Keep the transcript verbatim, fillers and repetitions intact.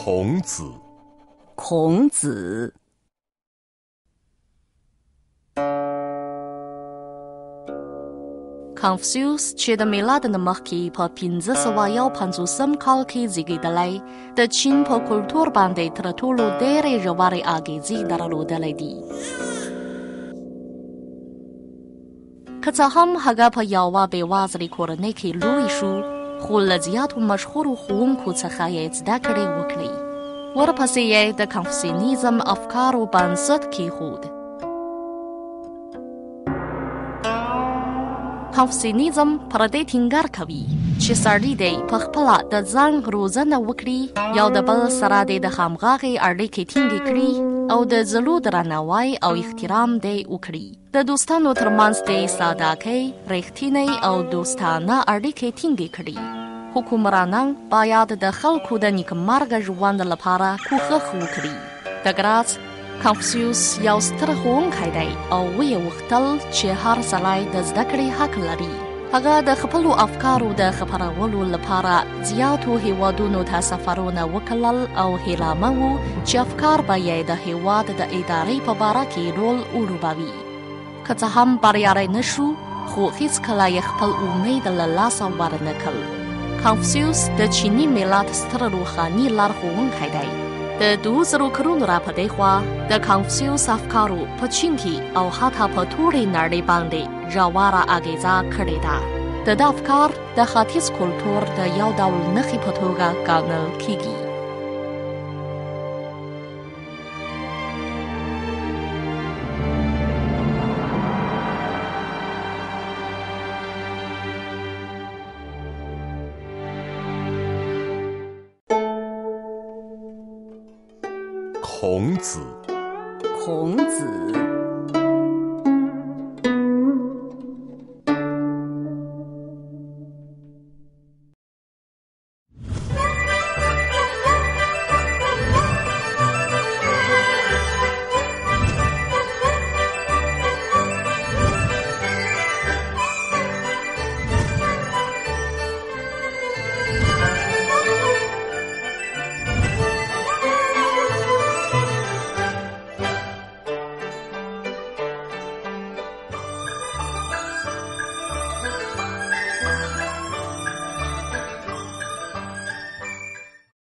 孔子。 孔子。Confucius چې د میلاد نه مخکې په پنځه سوه یو پنځوسم کال کې زیږېدلی، د چین په کلتور باندې تر ټولو ډېرې ژورې اغېزې درلودلې دي. که څه هم هغه په یوه بېوزلې کورنۍ کې لوی شو، خو له زیاتو مشهورو ښوونکو څخه یې زده کړې وکړې. ورپسې یې د کنفوسینیزم افکارو بنسټ کېښود. کنفوسینیزم پر دې ټینګار کوي چې سړی دی په خپله د ځان روزنه وکړي، یو د بل سره د همغږۍ اړیکې ټینګې کړي او د زړو درناوی او احترام دی وکړي. د دوستانو ترمنځ د صادقۍ، رښتینې او دوستانه اړیکې ټینګې کړي. حکمرانان باید د خلکو د نیکمرغه ژوند لپاره کوښښ وکړي. د ګراس کنفوسیوس یو ستر ښوونکی دی او ویې غوښتل چې هر سړی د زده کړې حق لري. هغه د خپلو افکارو د خپرولو لپاره زیاتو هیوادونو ته سفرونه وکړل او هیله و چې افکار به یې د هیواد د ادارې په باره کې رول ولوبوي. که څه هم بریالی نه شو، خو هیڅکله یې خپل امید له لاسه ورنه کړ. کنفوسیوس د چیني ملت ستر روحاني لارښوونکی دی. د دوه زرو کلونو را په دې خوا د کنفوسیوس افکارو په چین کې او حتی په ټولې نړۍ باندې ژوره اغېزه کړې ده. د ده افکار د ختیځ کلتور د یو ډول نښې په توګه ګڼل کېږي. 孔子。 孔子。